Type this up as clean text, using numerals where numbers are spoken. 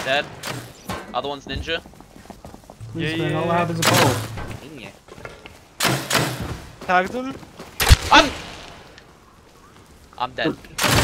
Dead. Other one's ninja. Please Yeah, stay not yeah. loud as a bow. Yeah. Tagged him. I'm dead.